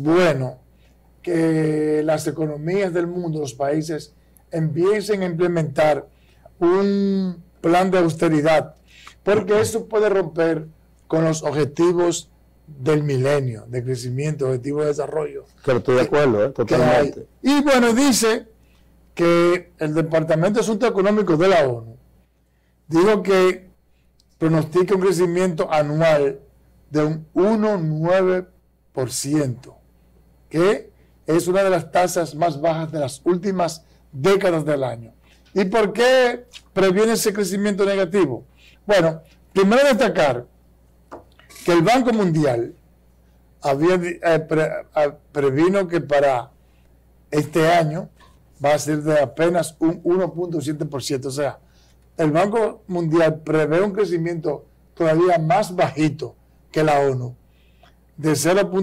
bueno que las economías del mundo, los países, empiecen a implementar un plan de austeridad, porque eso puede romper con los objetivos del milenio, de crecimiento, objetivos de desarrollo. Pero estoy de acuerdo, totalmente. Y bueno, dice que el Departamento de Asuntos Económicos de la ONU dijo que pronostica un crecimiento anual de un 1,9%, que es una de las tasas más bajas de las últimas décadas del año. ¿Y por qué previene ese crecimiento negativo? Bueno, primero destacar que el Banco Mundial previno que para este año va a ser de apenas un 1,7%. O sea, el Banco Mundial prevé un crecimiento todavía más bajito que la ONU, de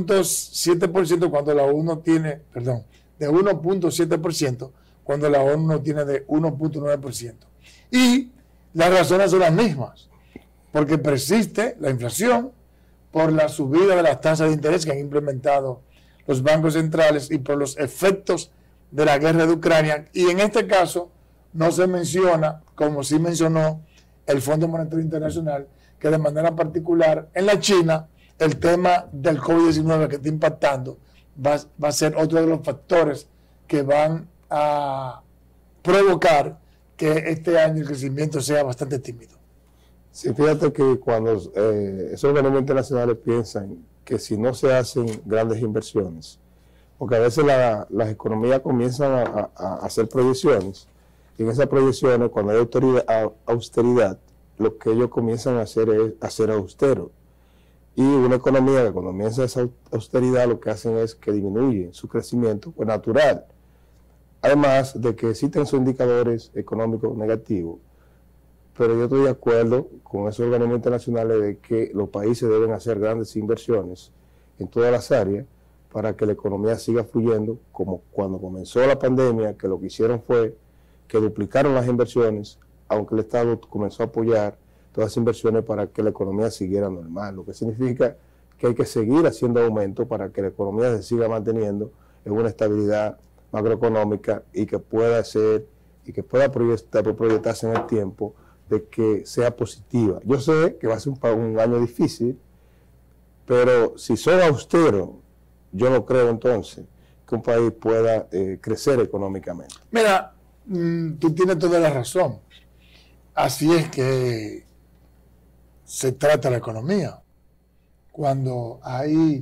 0,7% cuando la ONU tiene, perdón, de 1,7% cuando la ONU no tiene de 1,9%. Y las razones son las mismas, porque persiste la inflación por la subida de las tasas de interés que han implementado los bancos centrales y por los efectos de la guerra de Ucrania. Y en este caso no se menciona, como sí mencionó el Fondo Monetario Internacional, que de manera particular en la China el tema del COVID-19 que está impactando va a ser otro de los factores que van a provocar que este año el crecimiento sea bastante tímido. Sí, fíjate que cuando esos organismos internacionales piensan que si no se hacen grandes inversiones, porque a veces las economías comienzan a hacer proyecciones, y en esas proyecciones, cuando hay austeridad, lo que ellos comienzan a hacer es hacer austero. Y una economía que cuando comienza esa austeridad lo que hacen es que disminuyen su crecimiento, pues natural. Además de que existen esos indicadores económicos negativos, pero yo estoy de acuerdo con esos organismos internacionales de que los países deben hacer grandes inversiones en todas las áreas para que la economía siga fluyendo, como cuando comenzó la pandemia, que lo que hicieron fue que duplicaron las inversiones, aunque el Estado comenzó a apoyar todas las inversiones para que la economía siguiera normal, lo que significa que hay que seguir haciendo aumentos para que la economía se siga manteniendo en una estabilidad macroeconómica y que pueda ser y que pueda proyectarse en el tiempo de que sea positiva. Yo sé que va a ser un año difícil, pero si son austeros, yo no creo entonces que un país pueda crecer económicamente. Mira, tú tienes toda la razón. Así es que se trata la economía. Cuando hay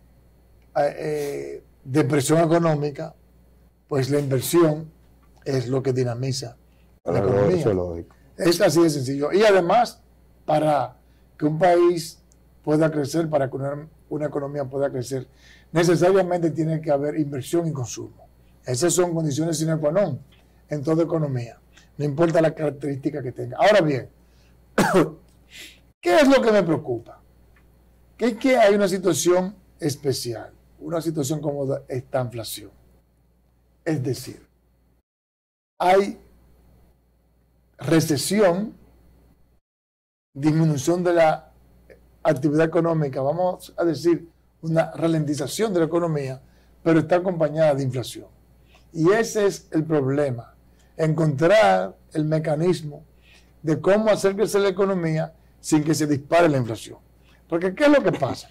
depresión económica, pues la inversión es lo que dinamiza la economía. Eso es lógico. Es así de sencillo. Y además, para que un país pueda crecer, para que una economía pueda crecer, necesariamente tiene que haber inversión y consumo. Esas son condiciones sine qua non en toda economía, no importa la característica que tenga. Ahora bien, ¿qué es lo que me preocupa? Que es que hay una situación especial, una situación como esta inflación. Es decir, hay recesión, disminución de la actividad económica, vamos a decir, una ralentización de la economía, pero está acompañada de inflación. Y ese es el problema, encontrar el mecanismo de cómo hacer crecer la economía sin que se dispare la inflación. Porque ¿qué es lo que pasa?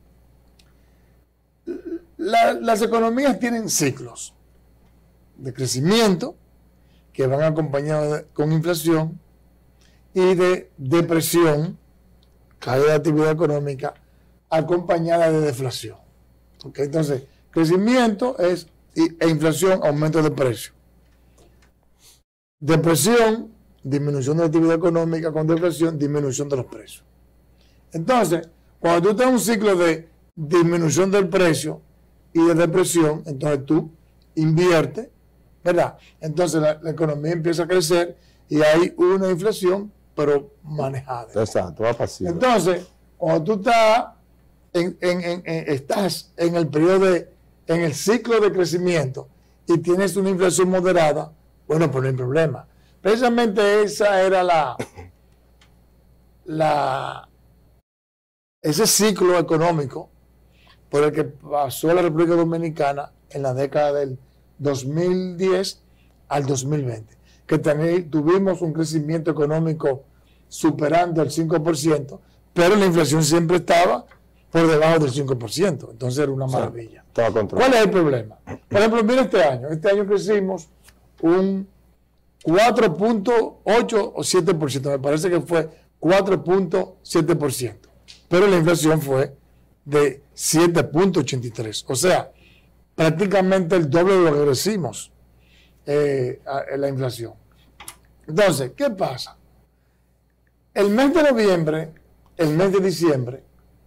Las economías tienen ciclos de crecimiento que van acompañados con inflación y de depresión, caída de actividad económica, acompañada de deflación. ¿Okay? Entonces, crecimiento e inflación, aumento de precio. Depresión, disminución de la actividad económica, con deflación, disminución de los precios. Entonces, cuando tú estás en un ciclo de disminución del precio y de depresión, entonces tú inviertes, ¿verdad? Entonces la economía empieza a crecer y hay una inflación, pero manejada. Exacto, va pasiva. Entonces, cuando tú estás en el periodo en el ciclo de crecimiento y tienes una inflación moderada, bueno, pues no hay problema. Precisamente esa era ese ciclo económico por el que pasó la República Dominicana en la década del 2010 al 2020, que tuvimos un crecimiento económico superando el 5%, pero la inflación siempre estaba por debajo del 5%, entonces era una maravilla. ¿Cuál es el problema? Por ejemplo, mira este año crecimos un 4.8 o 7%, me parece que fue 4.7%, pero la inflación fue de 7.83%, o sea, prácticamente el doble de lo que crecimos la inflación. Entonces, ¿qué pasa? El mes de noviembre, el mes de diciembre,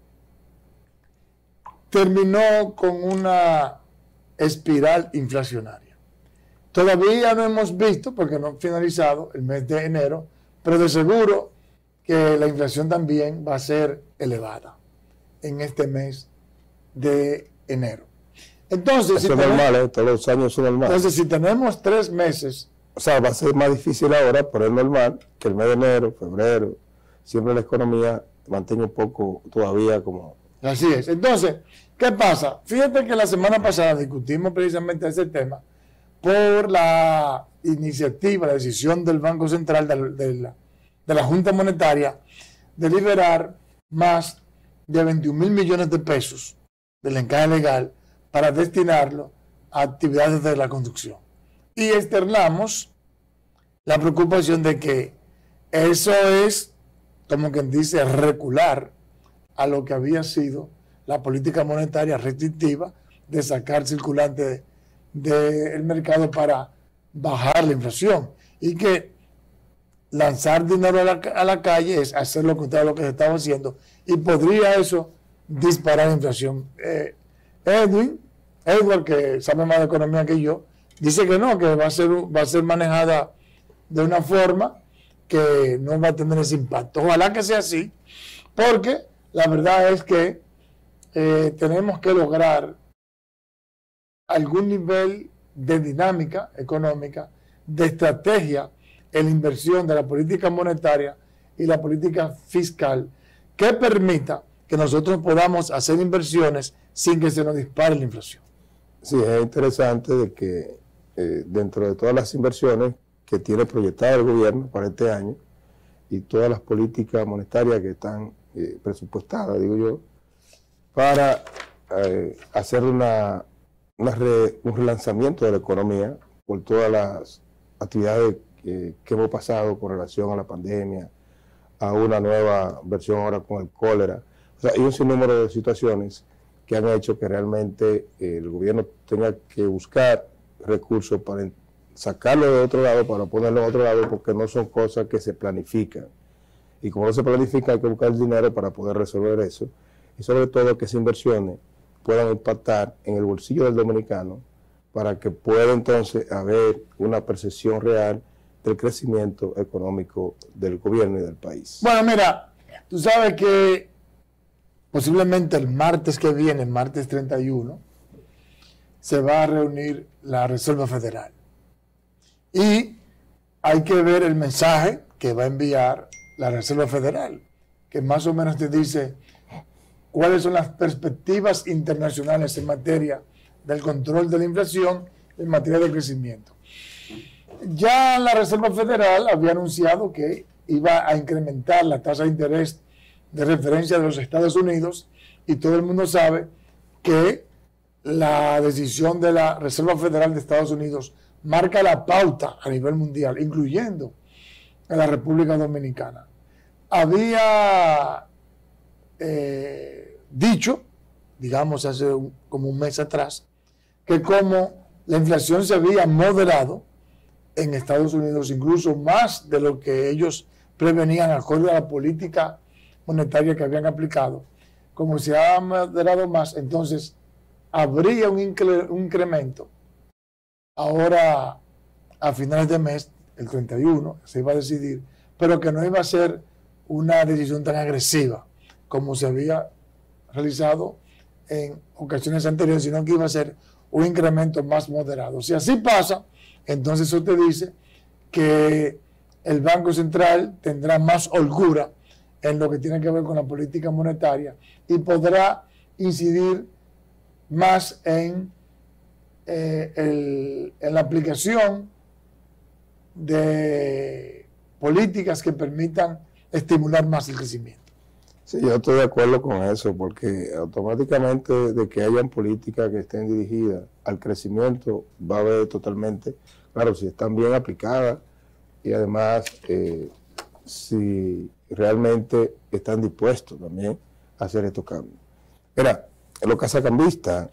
terminó con una espiral inflacionaria. Todavía no hemos visto, porque no ha finalizado el mes de enero, pero de seguro que la inflación también va a ser elevada en este mes de enero. Entonces, eso es normal, todos los años son normales. Entonces, si tenemos 3 meses... O sea, va a ser más difícil ahora, pero es normal que el mes de enero, febrero, siempre la economía mantenga un poco todavía como... Así es. Entonces, ¿qué pasa? Fíjate que la semana pasada discutimos precisamente ese tema por la iniciativa, la decisión del Banco Central, de la Junta Monetaria, de liberar más de 21,000 millones de pesos del encaje legal para destinarlo a actividades de la construcción. Y externamos la preocupación de que eso es, como quien dice, recular a lo que había sido la política monetaria restrictiva de sacar circulante del mercado para bajar la inflación, y que lanzar dinero a la calle es hacer lo contrario a lo que se estaba haciendo, y podría eso disparar la inflación. Edward, que sabe más de economía que yo, dice que no, que va a ser manejada de una forma que no va a tener ese impacto. Ojalá que sea así, porque la verdad es que tenemos que lograr algún nivel de dinámica económica, de estrategia en la inversión de la política monetaria y la política fiscal, que permita que nosotros podamos hacer inversiones sin que se nos dispare la inflación. Sí, es interesante de que dentro de todas las inversiones que tiene proyectado el gobierno para este año y todas las políticas monetarias que están presupuestadas, digo yo, para hacer un relanzamiento de la economía por todas las actividades que hemos pasado con relación a la pandemia, a una nueva versión ahora con el cólera. O sea, hay un sinnúmero de situaciones que han hecho que realmente el gobierno tenga que buscar recursos para sacarlo de otro lado, para ponerlo de otro lado, porque no son cosas que se planifican. Y como no se planifica, hay que buscar el dinero para poder resolver eso. Y sobre todo que esas inversiones puedan impactar en el bolsillo del dominicano para que pueda entonces haber una percepción real del crecimiento económico del gobierno y del país. Bueno, mira, tú sabes que posiblemente el martes que viene, martes 31, se va a reunir la Reserva Federal. Y hay que ver el mensaje que va a enviar la Reserva Federal, que más o menos te dice cuáles son las perspectivas internacionales en materia del control de la inflación, en materia de crecimiento. Ya la Reserva Federal había anunciado que iba a incrementar la tasa de interés de referencia de los Estados Unidos, y todo el mundo sabe que la decisión de la Reserva Federal de Estados Unidos marca la pauta a nivel mundial, incluyendo en la República Dominicana. Había dicho, digamos hace como un mes atrás, que como la inflación se había moderado en Estados Unidos, incluso más de lo que ellos prevenían acorde a la política monetaria que habían aplicado, como se ha moderado más, entonces habría un incremento ahora a finales de mes, el 31, se iba a decidir, pero que no iba a ser una decisión tan agresiva como se había realizado en ocasiones anteriores, sino que iba a ser un incremento más moderado. Si así pasa, entonces eso te dice que el Banco Central tendrá más holgura en lo que tiene que ver con la política monetaria y podrá incidir más en la aplicación de políticas que permitan estimular más el crecimiento. Sí, yo estoy de acuerdo con eso, porque automáticamente de que hayan políticas que estén dirigidas al crecimiento, va a haber totalmente, claro, si están bien aplicadas y además si realmente están dispuestos también a hacer estos cambios. Mira, los casacambistas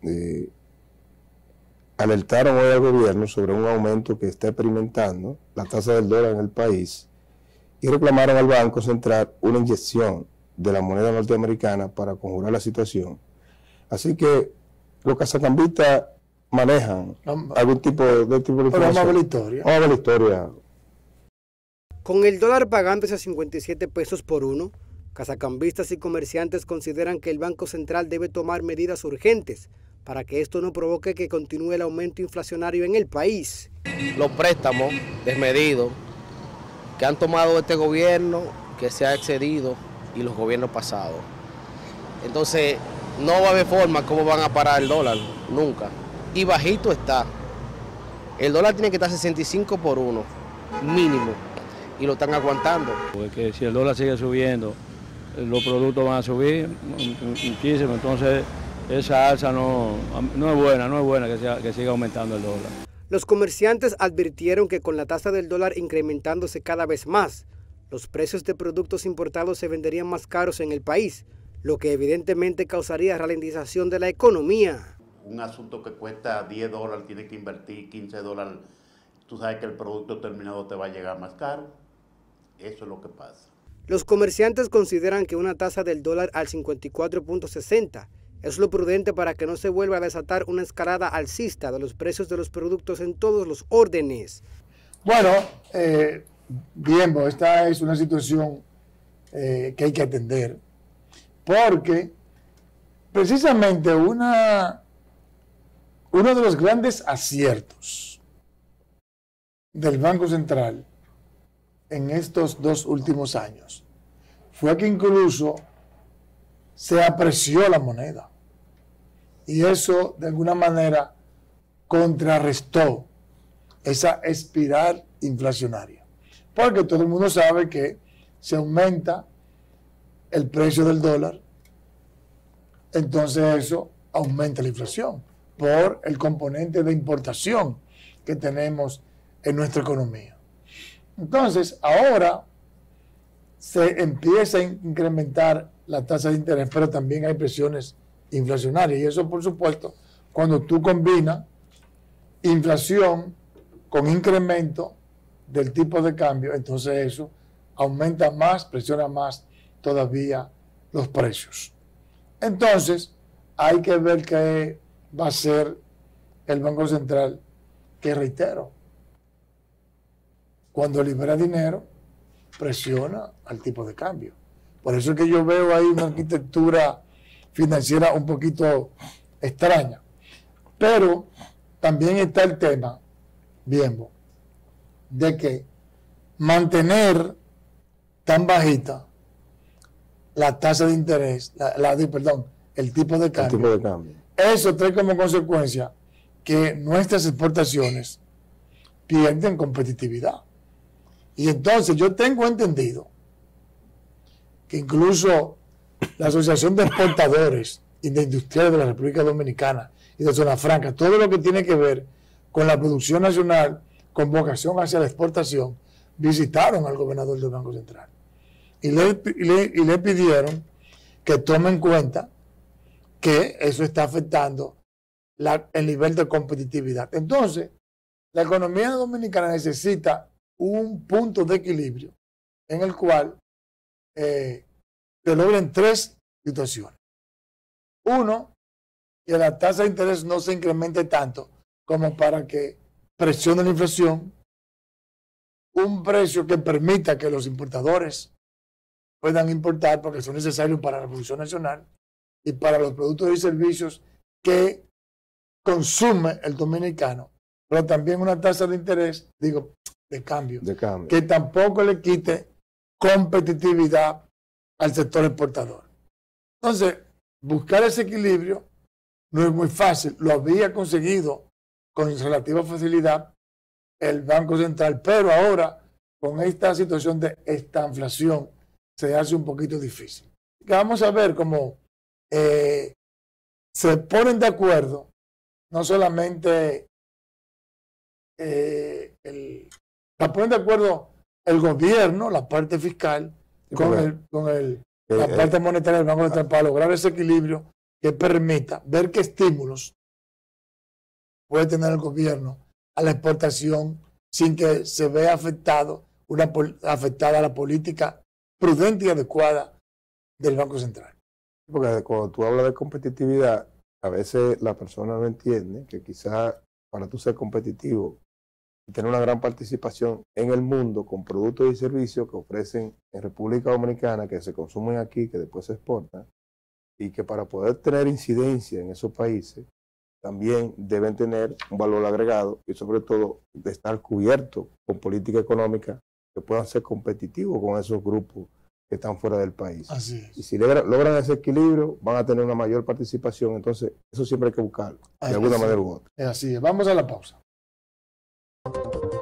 alertaron hoy al gobierno sobre un aumento que está experimentando la tasa del dólar en el país y reclamaron al Banco Central una inyección de la moneda norteamericana para conjurar la situación. Así que los casacambistas manejan algún tipo de información. Pero vamos a ver la historia. Vamos a ver la historia. Con el dólar pagándose a 57 pesos por uno, casacambistas y comerciantes consideran que el Banco Central debe tomar medidas urgentes para que esto no provoque que continúe el aumento inflacionario en el país. Los préstamos desmedidos que han tomado este gobierno, que se ha excedido, y los gobiernos pasados. Entonces, no va a haber forma cómo van a parar el dólar, nunca. Y bajito está. El dólar tiene que estar 65 por 1, mínimo, y lo están aguantando. Porque si el dólar sigue subiendo, los productos van a subir muchísimo, entonces esa alza no es buena que siga aumentando el dólar. Los comerciantes advirtieron que con la tasa del dólar incrementándose cada vez más, los precios de productos importados se venderían más caros en el país, lo que evidentemente causaría ralentización de la economía. Un asunto que cuesta 10 dólares, tiene que invertir 15 dólares, tú sabes que el producto terminado te va a llegar más caro. Eso es lo que pasa. Los comerciantes consideran que una tasa del dólar al 54.60 es lo prudente para que no se vuelva a desatar una escalada alcista de los precios de los productos en todos los órdenes. Bueno, bien, esta es una situación que hay que atender, porque precisamente uno de los grandes aciertos del Banco Central en estos 2 últimos años fue que incluso se apreció la moneda y eso de alguna manera contrarrestó esa espiral inflacionaria. Porque todo el mundo sabe que se aumenta el precio del dólar, entonces eso aumenta la inflación por el componente de importación que tenemos en nuestra economía. Entonces, ahora se empieza a incrementar la tasa de interés, pero también hay presiones inflacionarias. Y eso, por supuesto, cuando tú combinas inflación con incremento del tipo de cambio, entonces eso aumenta más, presiona más todavía los precios. Entonces, hay que ver qué va a hacer el Banco Central, que reitero, cuando libera dinero, presiona al tipo de cambio. Por eso es que yo veo ahí una arquitectura financiera un poquito extraña. Pero también está el tema, bien, de que mantener tan bajita la tasa de interés, el tipo de cambio. Eso trae como consecuencia que nuestras exportaciones pierden competitividad. Y entonces yo tengo entendido que incluso la Asociación de Exportadores y de Industriales de la República Dominicana y de Zona Franca, todo lo que tiene que ver con la producción nacional con vocación hacia la exportación, visitaron al gobernador del Banco Central y le pidieron que tome en cuenta que eso está afectando el nivel de competitividad. Entonces, la economía dominicana necesita un punto de equilibrio en el cual se logren 3 situaciones. Uno, que la tasa de interés no se incremente tanto como para que presione la inflación, un precio que permita que los importadores puedan importar porque son necesarios para la producción nacional y para los productos y servicios que consume el dominicano, pero también una tasa de interés, de cambio, que tampoco le quite competitividad al sector exportador. Entonces, buscar ese equilibrio no es muy fácil. Lo había conseguido con relativa facilidad el Banco Central, pero ahora con esta situación de estanflación se hace un poquito difícil. Vamos a ver cómo se ponen de acuerdo, no solamente la ponen de acuerdo el gobierno, la parte fiscal, la parte monetaria del Banco Central para lograr ese equilibrio que permita ver qué estímulos puede tener el gobierno a la exportación sin que se vea afectada la política prudente y adecuada del Banco Central. Porque cuando tú hablas de competitividad, a veces la persona no entiende que quizás para tú ser competitivo y tener una gran participación en el mundo con productos y servicios que ofrecen en República Dominicana, que se consumen aquí, que después se exportan, y que para poder tener incidencia en esos países, también deben tener un valor agregado y sobre todo de estar cubiertos con política económica que puedan ser competitivos con esos grupos que están fuera del país. Así es. Y si logran ese equilibrio, van a tener una mayor participación. Entonces, eso siempre hay que buscarlo, de alguna manera u otra. Así es. Vamos a la pausa.